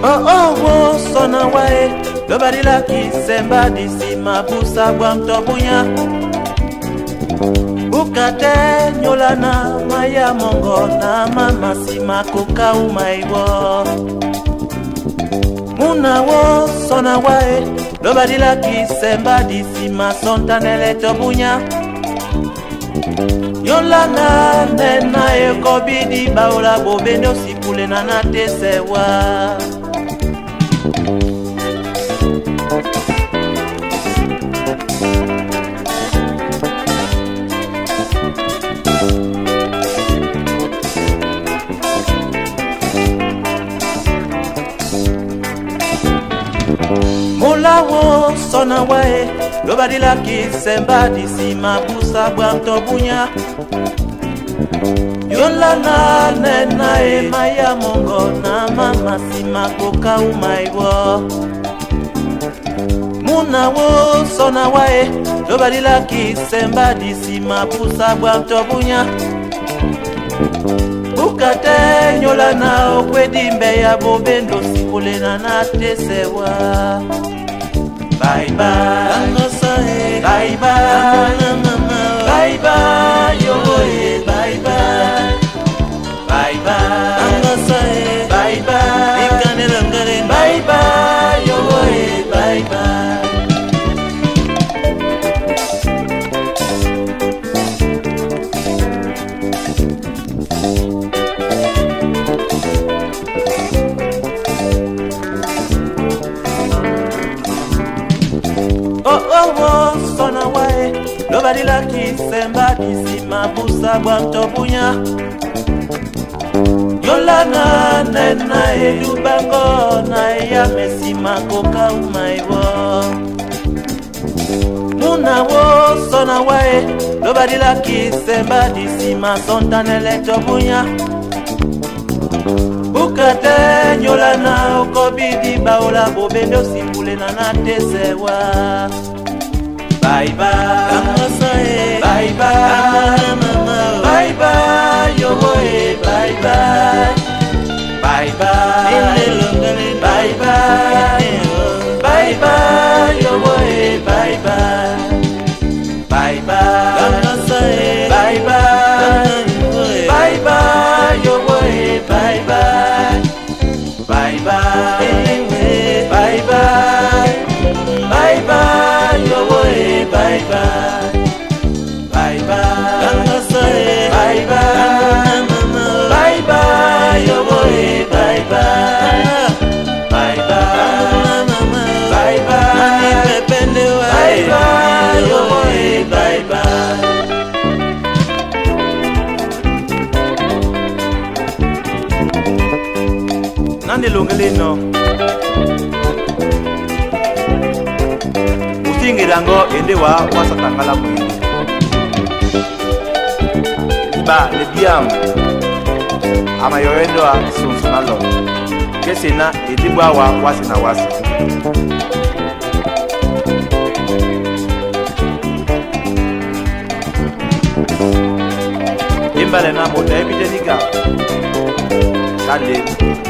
oh sona wae lobadi la kisemba disima busa bwa mtobunya ukate nyolana maya mongo na mama sima kuka umaiwo muna wo sona wae lobadi la kisemba disima sontanele tobunya yolana nena ekobidi baola bobendo sipule na natesewa Mulawo sona wae lobadi la kisemba disima busa bwa mtobunya yolana nena maya mongo na mama sima koka umaiwo munawo sona wae lobadi la kisemba disima busa bwa mtobunya ukate nyolana okwedi mbeya bobendo sikule na natesewa bye bye bye bye bye bye yo bye bye bye bye bye bye bye bye yo bye bye oh sona wae lobadi la kisemba disima busa bwa mtobunya yolana nena elubango na ya mesima koka umaiwo muna wo sona wae lobadi la kisemba disima sontanele tobunya ukate nyolana okobidi baola bobendo sipule na natesewa bye bye bye bye bye bye yo bye bye bye bye bye bye bye bye yo bye bye bye bye bye bye bye bye yo bye bye bye bye bye bye bye bye bye yo bye bye bye bye bye bye bye bye yo bye bye bye bye bye bye bye yo bye bye nande lungelino usingirango endewa wasatangala mwini ba le biam ama yoendwa sunsunalo kesina edibwa wa wasina wasi imbale na mo debitenika kale